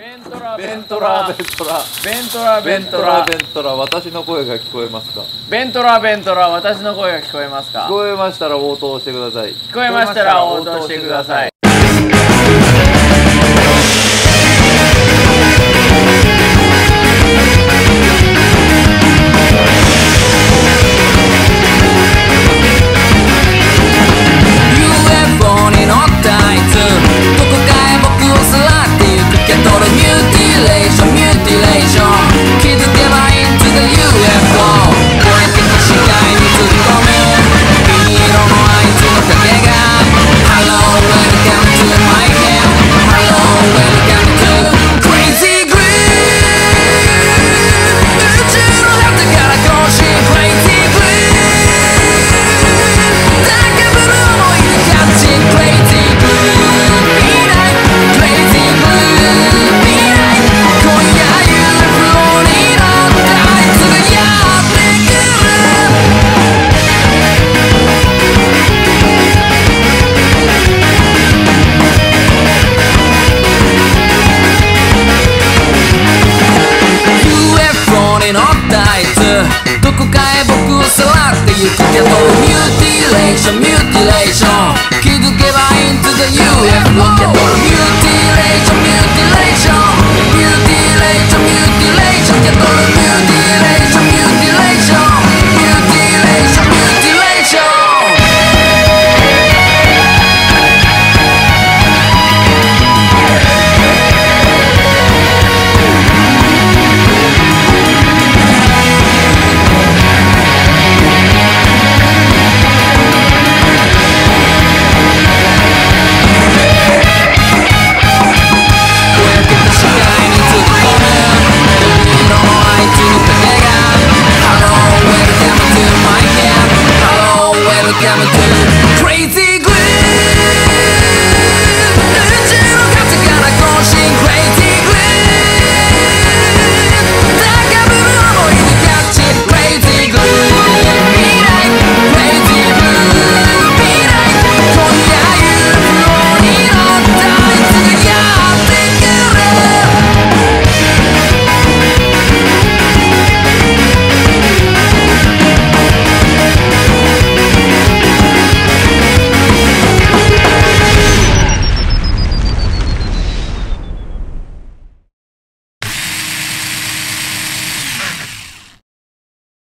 ベントラベントラベントラベントラベントラベントラ、私の声が聞こえますか？ ベントラベントラ、私の声が聞こえますか？ 聞こえましたら応答してください。 聞こえましたら応答してください。